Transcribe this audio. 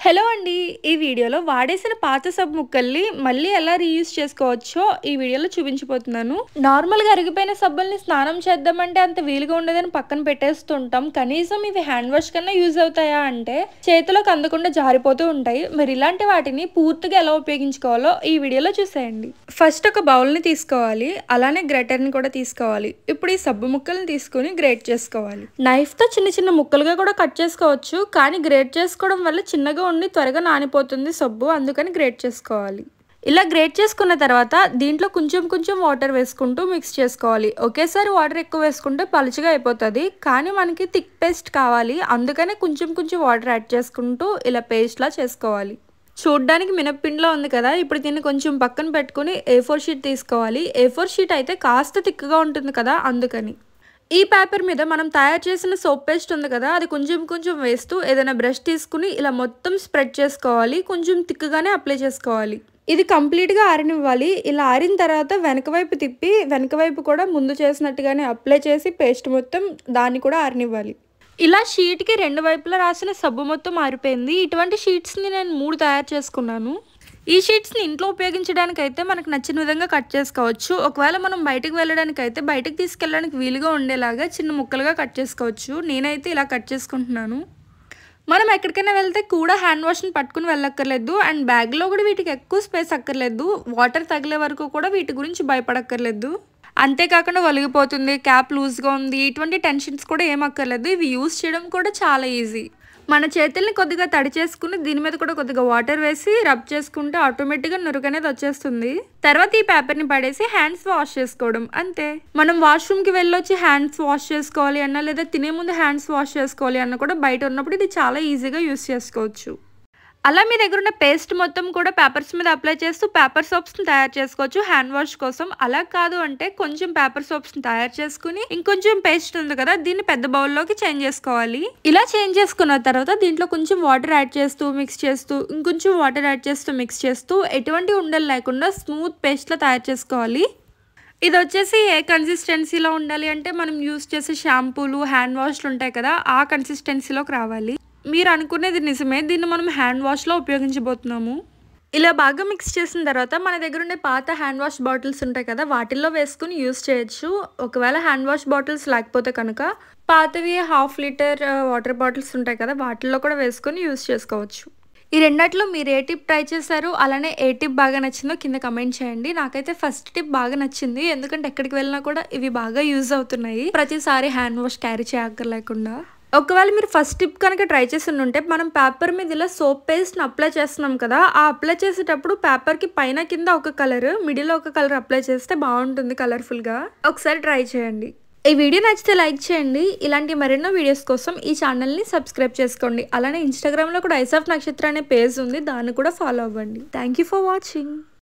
Hello అండి. ఈ వీడియోలో వాడేసిన పాత సబ్బు ముక్కల్ని మళ్ళీ ఎలా రీయూజ్ చేసుకోవచ్చో ఈ వీడియోలో చూపించబోతున్నాను. నార్మల్‌గా అరిగిపోయిన సబ్బుల్ని స్నానం చేద్దామంటే అంత వీలుగా ఉండదని పక్కన పెట్టేస్తుంటాం. కనీసం ఇవి హ్యాండ్ వాష్ కన్నా యూజ్ అవుతాయా అంటే చేతిలోకి అందకుండా జారిపోతూ ఉంటాయి. మరి ఇలాంటి వాటిని పూర్తిగా ఎలా ఉపయోగించుకోవాలో ఈ వీడియోలో చూసేయండి. ఫస్ట్ ఒక బౌల్‌ని తీసుకోవాలి. అలానే గ్రేటర్‌ని కూడా తీసుకోవాలి. ఇప్పుడు ఈ సబ్బు ముక్కల్ని తీసుకొని గ్రేట్ చేసుకోవాలి. నైఫ్‌తో చిన్న చిన్న ముక్కలుగా కూడా కట్ చేసుకోవచ్చు. కానీ గ్రేట్ చేసుకోవడం వల్ల చిన్నగా ఉండి త్వరగా నానిపోతుంది సబ్బు, అందుకని గ్రేట్ చేసుకోవాలి. ఇలా గ్రేట్ చేసుకున్న తర్వాత దీంట్లో కొంచెం కొంచెం వాటర్ వేసుకుంటూ మిక్స్ చేసుకోవాలి. ఒకేసారి వాటర్ ఎక్కువ వేసుకుంటే పలుచగా అయిపోతుంది, కానీ మనకి థిక్ పేస్ట్ కావాలి, అందుకనే కొంచెం కొంచెం వాటర్ యాడ్ చేసుకుంటూ ఇలా పేస్ట్లా చేసుకోవాలి. చూడ్డానికి మినప్పిండిలో ఉంది కదా, ఇప్పుడు దీన్ని కొంచెం పక్కన పెట్టుకుని A4 షీట్ తీసుకోవాలి. A4 షీట్ అయితే కాస్త థిక్గా ఉంటుంది కదా, అందుకని ఈ పేపర్ మీద మనం తయారు చేసిన సోప్ పేస్ట్ ఉంది కదా, అది కొంచెం కొంచెం వేస్తూ ఏదైనా బ్రష్ తీసుకుని ఇలా మొత్తం స్ప్రెడ్ చేసుకోవాలి. కొంచెం థిక్గానే అప్లై చేసుకోవాలి. ఇది కంప్లీట్గా ఆరనివ్వాలి. ఇలా ఆరిన తర్వాత వెనక వైపు తిప్పి వెనక వైపు కూడా ముందు చేసినట్టుగానే అప్లై చేసి పేస్ట్ మొత్తం దాన్ని కూడా ఆరనివ్వాలి. ఇలా షీట్కి రెండు వైపులా రాసిన సబ్బు మొత్తం ఆరిపోయింది. ఇటువంటి షీట్స్ని నేను 3 తయారు చేసుకున్నాను. ఈ షీట్స్ని ఇంట్లో ఉపయోగించడానికి అయితే మనకు నచ్చిన విధంగా కట్ చేసుకోవచ్చు. ఒకవేళ మనం బయటకు వెళ్ళడానికి అయితే బయటకు తీసుకెళ్ళడానికి వీలుగా ఉండేలాగా చిన్న ముక్కలుగా కట్ చేసుకోవచ్చు. నేనైతే ఇలా కట్ చేసుకుంటున్నాను. మనం ఎక్కడికైనా వెళ్తే కూడా హ్యాండ్ వాష్ని పట్టుకుని వెళ్ళక్కర్లేదు. అండ్ బ్యాగ్లో కూడా వీటికి ఎక్కువ స్పేస్ అక్కర్లేదు. వాటర్ తగిలే వరకు కూడా వీటి గురించి భయపడక్కర్లేదు. అంతేకాకుండా ఒలిగిపోతుంది, క్యాప్ లూజ్గా ఉంది, ఇటువంటి టెన్షన్స్ కూడా ఏం అక్కర్లేదు. ఇవి యూజ్ చేయడం కూడా చాలా ఈజీ. మన చేతుల్ని కొద్దిగా తడి చేసుకుని దీని మీద కూడా కొద్దిగా వాటర్ వేసి రబ్ చేసుకుంటే ఆటోమేటిక్గా నురుగు అనేది వచ్చేస్తుంది. తర్వాత ఈ పేపర్ని పడేసి హ్యాండ్స్ వాష్ చేసుకోవడం అంతే. మనం వాష్రూమ్కి వెళ్ళొచ్చి హ్యాండ్స్ వాష్ చేసుకోవాలి అన్నా, లేదా తినే ముందు హ్యాండ్స్ వాష్ చేసుకోవాలి అన్న కూడా బయట ఉన్నప్పుడు ఇది చాలా ఈజీగా యూస్ చేసుకోవచ్చు. అలా మీ దగ్గర ఉన్న పేస్ట్ మొత్తం కూడా పేపర్స్ మీద అప్లై చేస్తూ పేపర్ సోప్స్ని తయారు చేసుకోవచ్చు హ్యాండ్ వాష్ కోసం. అలా కాదు అంటే కొంచెం పేపర్ సోప్స్ని తయారు చేసుకుని ఇంకొంచెం పేస్ట్ ఉంది కదా, దీన్ని పెద్ద బౌల్లోకి చేంజ్ చేసుకోవాలి. ఇలా చేంజ్ చేసుకున్న తర్వాత దీంట్లో కొంచెం వాటర్ యాడ్ చేస్తూ మిక్స్ చేస్తూ ఇంకొంచెం వాటర్ యాడ్ చేస్తూ మిక్స్ చేస్తూ ఎటువంటి ఉండలు లేకుండా స్మూత్ పేస్ట్లా తయారు చేసుకోవాలి. ఇది వచ్చేసి ఏ కన్సిస్టెన్సీలో ఉండాలి అంటే మనం యూస్ చేసే షాంపూలు హ్యాండ్ వాష్లు ఉంటాయి కదా, ఆ కన్సిస్టెన్సీలోకి రావాలి. మీరు అనుకునేది నిజమే, దీన్ని మనం హ్యాండ్ వాష్లో ఉపయోగించబోతున్నాము. ఇలా బాగా మిక్స్ చేసిన తర్వాత మన దగ్గర ఉండే పాత హ్యాండ్ వాష్ బాటిల్స్ ఉంటాయి కదా, వాటిల్లో వేసుకుని యూస్ చేయొచ్చు. ఒకవేళ హ్యాండ్ వాష్ బాటిల్స్ లేకపోతే కనుక పాతవి 1/2 లీటర్ వాటర్ బాటిల్స్ ఉంటాయి కదా, వాటిల్లో కూడా వేసుకొని యూస్ చేసుకోవచ్చు. ఈ రెండిట్లో మీరు ఏ టిప్ ట్రై చేశారు, అలానే ఏ టిప్ బాగా నచ్చిందో కింద కమెంట్ చేయండి. నాకైతే ఫస్ట్ టిప్ బాగా నచ్చింది, ఎందుకంటే ఎక్కడికి వెళ్ళినా కూడా ఇవి బాగా యూజ్ అవుతున్నాయి, ప్రతిసారి హ్యాండ్ వాష్ క్యారీ చేయక్కర్లేకుండా. ఒకవేళ మీరు ఫస్ట్ టిప్ కనుక ట్రై చేసి ఉంటే, మనం పేపర్ మీద ఇలా సోప్ పేస్ట్ని అప్లై చేస్తున్నాం కదా, ఆ అప్లై చేసేటప్పుడు పేపర్కి పైన కింద ఒక కలర్ మిడిల్లో ఒక కలర్ అప్లై చేస్తే బాగుంటుంది కలర్ఫుల్గా. ఒకసారి ట్రై చేయండి. ఈ వీడియో నచ్చితే లైక్ చేయండి. ఇలాంటి మరెన్నో వీడియోస్ కోసం ఈ ఛానల్ని సబ్స్క్రైబ్ చేసుకోండి. అలానే ఇన్స్టాగ్రామ్లో కూడా ఐస్ ఆఫ్ నక్షత్ర అనే పేజ్ ఉంది, దాన్ని కూడా ఫాలో అవ్వండి. Thank you for watching.